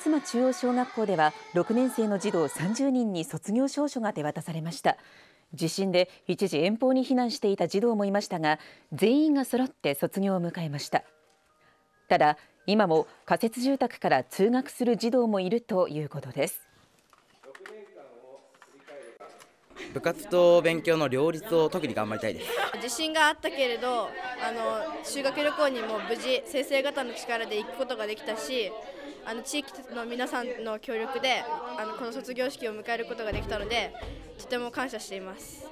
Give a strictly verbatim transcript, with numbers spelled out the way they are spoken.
妻中央小学校ではろくねん生の児童さんじゅうにんに卒業証書が手渡されました。地震で一時遠方に避難していた児童もいましたが、全員が揃って卒業を迎えました。ただ、今も仮設住宅から通学する児童もいるということです。 部活と勉強の両立を特に頑張りたいです。 地震があったけれど、あの修学旅行にも無事先生方の力で行くことができたし、あの地域の皆さんの協力であのこの卒業式を迎えることができたので、とても感謝しています。